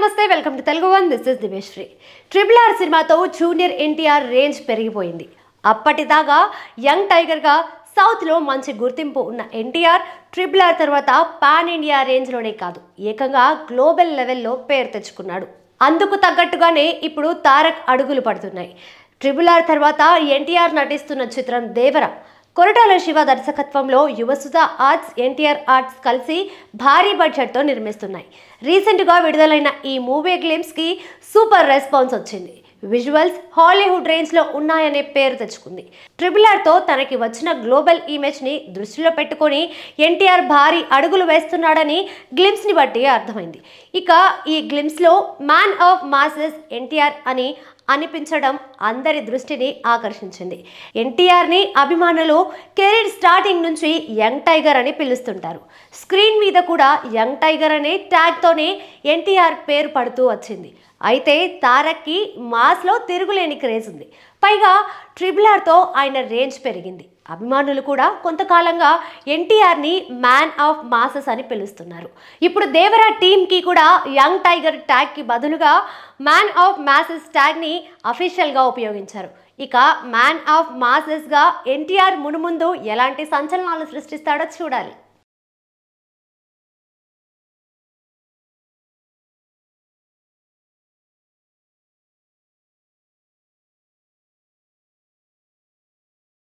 నమస్తే welcome to Telugu one this is Diveshri. RRR సినిమాతో junior NTR range పెరిగిపోయింది. అప్పటిదాకా యంగ్ టైగర్గా సౌత్లో మంచి గుర్తింపు ఉన్న ఎన్టీఆర్ RRR తర్వాత పాన్ ఇండియా రేంజ్లోనే కాదు ఏకంగా గ్లోబల్ లెవెల్లో పేరు తెచ్చుకున్నాడు. అందుకు తగ్గట్టుగానే ఇప్పుడు తారక్ అడుగులు పడుతున్నాయి. RRR తర్వాత ఎన్టీఆర్ నటిస్తున్న చిత్రం దేవర. కొరటాల శివ దర్శకత్వంలో యువసుధ ఆర్ట్స్, ఎన్టీఆర్ ఆర్ట్స్ కలిసి భారీ బడ్జెట్తో నిర్మిస్తున్నాయి. రీసెంట్గా విడుదలైన ఈ మూవీ గ్లిమ్స్కి సూపర్ రెస్పాన్స్ వచ్చింది. విజువల్స్ హాలీవుడ్ రేంజ్లో ఉన్నాయనే పేరు తెచ్చుకుంది. RRRతో తనకి వచ్చిన గ్లోబల్ ఇమేజ్ని దృష్టిలో పెట్టుకొని ఎన్టీఆర్ భారీ అడుగులు వేస్తున్నాడని గ్లిమ్స్ని బట్టి అర్థమైంది. ఇక ఈ గ్లిమ్స్లో మ్యాన్ ఆఫ్ మాసెస్ ఎన్టీఆర్ అని అనిపించడం అందరి దృష్టిని ఆకర్షించింది. ఎన్టీఆర్ని అభిమానులు కెరీర్ స్టార్టింగ్ నుంచి యంగ్ టైగర్ అని పిలుస్తుంటారు. స్క్రీన్ మీద కూడా యంగ్ టైగర్ అనే ట్యాగ్తోనే ఎన్టీఆర్ పేరు పడుతూ వచ్చింది. అయితే తారక్కి మాస్లో తిరుగులేని క్రేజ్ ఉంది. పైగా RRRతో ఆయన రేంజ్ పెరిగింది. అభిమానులు కూడా కొంతకాలంగా ఎన్టీఆర్ని మ్యాన్ ఆఫ్ మాసెస్ అని పిలుస్తున్నారు. ఇప్పుడు దేవర టీమ్కి కూడా యంగ్ టైగర్ ట్యాగ్కి బదులుగా మ్యాన్ ఆఫ్ మాసెస్ ట్యాగ్ని అఫీషియల్గా ఉపయోగించారు. ఇక మ్యాన్ ఆఫ్ మాసెస్గా ఎన్టీఆర్ మునుముందు ఎలాంటి సంచలనాలు సృష్టిస్తాడో చూడాలి.